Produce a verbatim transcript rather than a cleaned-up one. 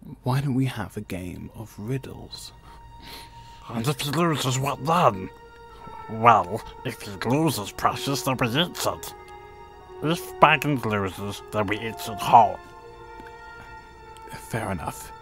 Why don't we have a game of riddles? And if he loses, what then? Well, if he loses, Precious, then we eat it. If Baggins loses, then we eat it whole. Fair enough.